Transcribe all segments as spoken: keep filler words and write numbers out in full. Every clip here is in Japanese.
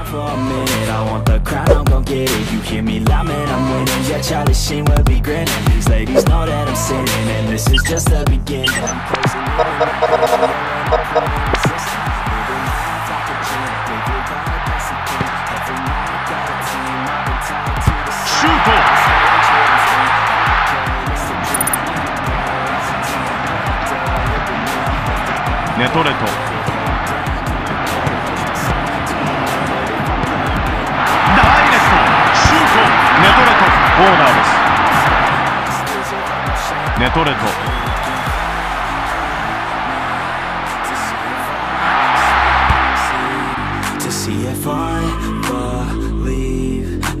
down for a minute. I want the crown, I'm gon' get it. You hear me loud, man, I'm winning. Yeah, Charlie Sheen will be grinning. These ladies know that I'm sinning, and this is just the beginning. I'm crazy, living my passion, yeah, I'm not resisting. Living life like a dream, think we got it, that's the thing. Every night got a team, I've been tied to the scene. シュート。ネトレト。ダイレクト。シュート。ネトレト。コーナーです。ネトレト。 See if I believe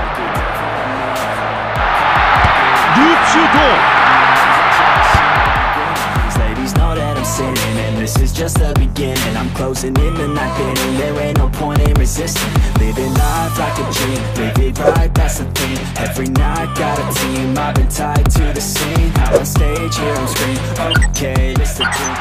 ループシュート。 Ladies know that I'm sinning, and this is just the beginning. I'm closing in the night inning, there ain't no point in resisting. Living life like a dream, live it right, that's the thing. Every night got a team, I've been tied to the scene. Out on stage, here I'm screaming, okay, it's the dream.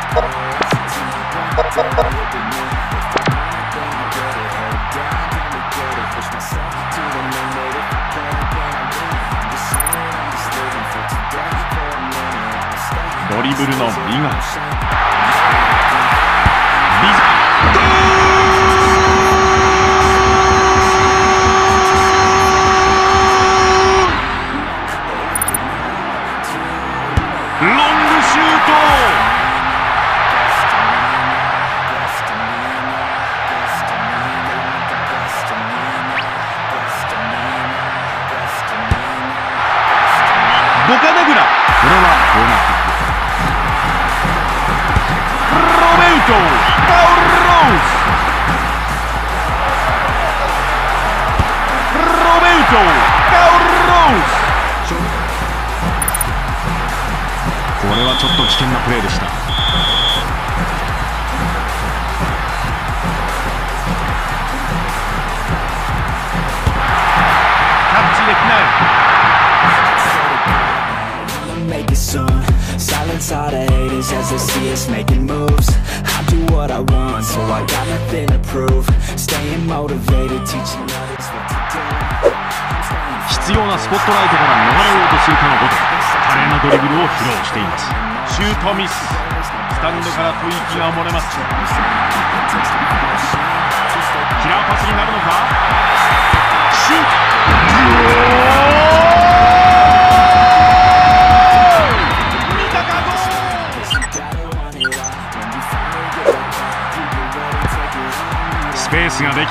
Push myself to the limit, if I can't, then I win. I'm just saying, I'm just living for today. For a minute, I'll stay. ドリブルの美がロングシュート。ボカナグラ、これはコーナーキック。ロベルト、パウロース。ロベルト、パウロース。これはちょっと危険なプレーでした。タッチできない。 Make it soon. Silence all the haters as they see us making moves. I do what I want, so I got nothing to prove. Staying motivated, teaching others what to do. 必要なスポットライトから逃れようとするかのごとく華麗なドリブルを披露しています。シュートミス。スタンドから吐息が漏れます。キラーパスになるのか。シュート。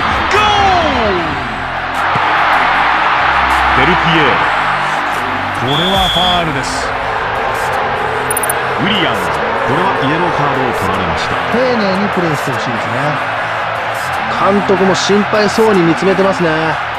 ゴール。デルピエーロ、これはファールです。ウィリアムズ、これはイエローカードを取られました。 丁寧にプレーしてほしいですね。監督も心配そうに見つめてますね。